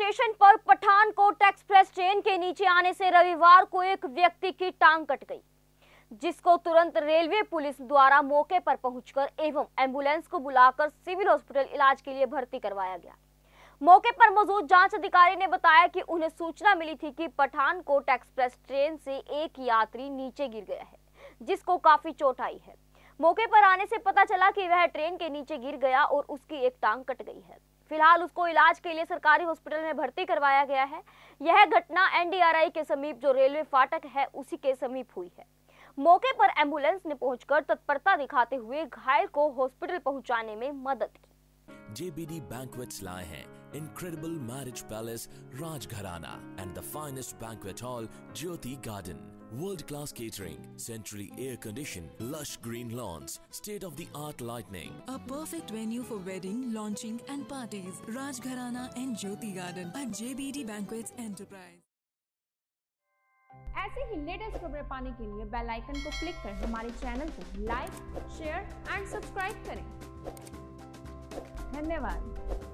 Station पर Pathankot express train के नीचे आने से रविवार को एक व्यक्ति की टांग कट गई, जिसको तुरंत रेलवे पुलिस द्वारा मौके पर पहुंचकर एवं एम्बुलेंस को बुलाकर सिविल हॉस्पिटल इलाज के लिए भर्ती करवाया गया। मौके पर मौजूद जांच अधिकारी ने बताया कि उन्हें सूचना मिली थी कि पठानकोट एक्सप्रेस ट्रेन से एक यात्री नीचे गिर गया है, जिसको काफी चोट आई है। मौके पर आने से पता चला कि वह ट्रेन के नीचे गिर गया और उसकी एक टांग कट गई है। फिलहाल उसको इलाज के लिए सरकारी हॉस्पिटल में भर्ती करवाया गया है। यह घटना एनडीआरआई के समीप जो रेलवे फाटक है उसी के समीप हुई है। मौके पर एम्बुलेंस ने पहुंचकर तत्परता दिखाते हुए घायल को हॉस्पिटल पहुंचाने में मदद की। JBD Banquets लाए हैं Incredible Marriage Palace Rajgharana and the finest banquet hall Jyoti Garden. World-class catering, centrally air-conditioned, lush green lawns, state-of-the-art lighting. A perfect venue for wedding, launching and parties. Rajgharana and Jyoti Garden at JBD Banquets Enterprise. ऐसे ही latest खबरें पाने के लिए bell icon को click कर हमारे channel को like, share and subscribe करें। धन्यवाद।